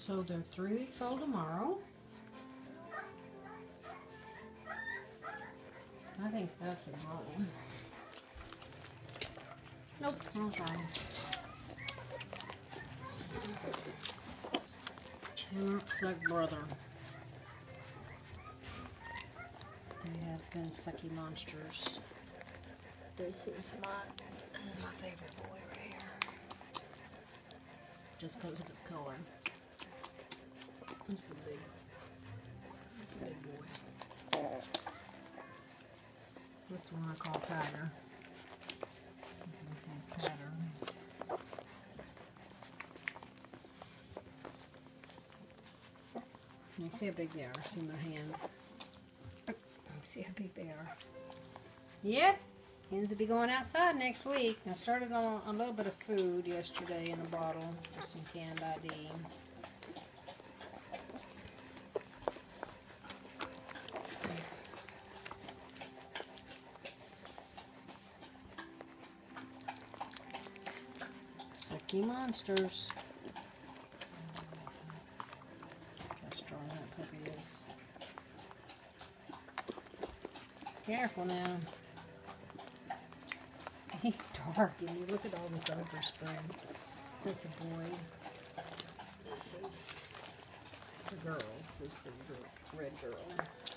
So they're 3 weeks old tomorrow. I think that's a girl. Nope, I was wrong. Cannot suck brother. They have been sucky monsters. This is my favorite boy right here. Just because of its color. It's a big boy. This one I call Tiger. You can see his pattern. You see how big they are. See my hand. You see how big they are. Yep. Hens will be going outside next week. I started on a little bit of food yesterday in a bottle for some canned ID. Sucky monsters. How strong that puppy is. Careful now. He's dark, and you look at all this overspread. That's a boy. This is the girl. This is the red girl.